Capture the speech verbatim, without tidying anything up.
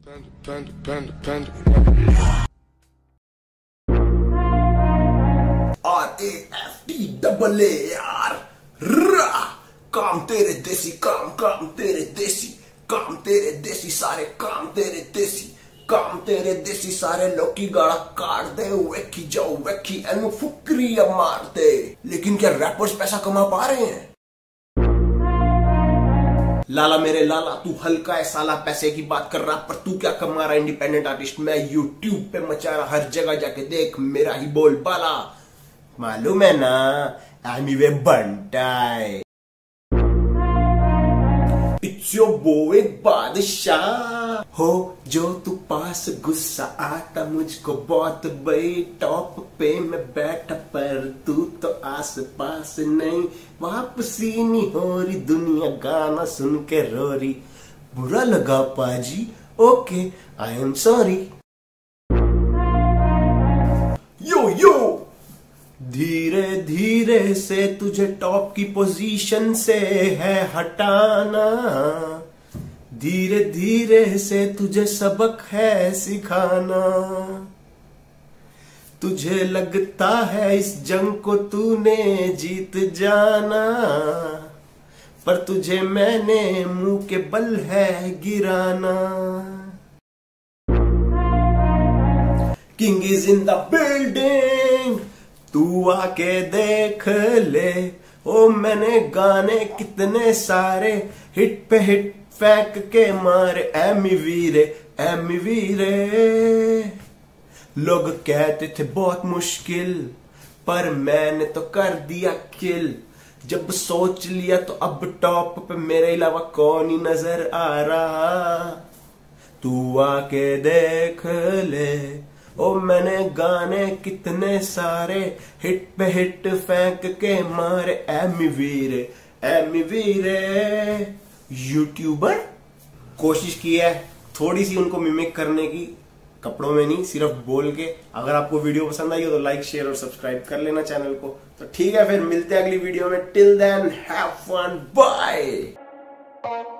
Panda, panda, panda, panda. R A F T double A R रा काम तेरे देसी काम काम तेरे देसी काम तेरे देसी सारे काम तेरे देसी काम तेरे देसी सारे लोकी गाड़ा काट दे वेखी जाओ वेखी एनु फुकरिया मार दे। लेकिन क्या रैपर्स पैसा कमा पा रहे हैं? लाला मेरे लाला तू हल्का है साला, पैसे की बात कर रहा पर तू क्या कमा रहा है? इंडिपेंडेंट आर्टिस्ट मैं यूट्यूब पे मचा रहा, हर जगह जाके देख मेरा ही बोल बाला। मालूम है ना आमी वे बंटाई। इट्स योर बॉय बादशाह हो जो तू पास गुस्सा आता मुझको बहुत बड़ी टॉप पे मैं बैठा पर तू तो आस पास नहीं, वापसी नहीं हो रही दुनिया गाना सुन के रो रही। बुरा लगा पाजी okay I am sorry. Yo yo धीरे धीरे से तुझे टॉप की पोजीशन से है हटाना, धीरे धीरे से तुझे सबक है सिखाना। तुझे लगता है इस जंग को तूने जीत जाना, पर तुझे मैंने मुंह के बल है गिराना। King is in the building तू आके देख ले, ओ मैंने गाने कितने सारे हिट पे हिट फेंक के मारे। एमी वीरे एमी वीरे लोग कहते थे बहुत मुश्किल पर मैंने तो कर दिया किल। जब सोच लिया तो अब टॉप पे मेरे अलावा कौन ही नजर आ रहा। तू आके देख ले ओ मैंने गाने कितने सारे हिट पे हिट फेंक के मारे। एमी वीरे एमी वीरे यूट्यूबर कोशिश की है थोड़ी सी उनको मिमिक करने की, कपड़ों में नहीं सिर्फ बोल के। अगर आपको वीडियो पसंद आई हो तो लाइक शेयर और सब्सक्राइब कर लेना चैनल को। तो ठीक है फिर मिलते हैं अगली वीडियो में। Till then have fun bye.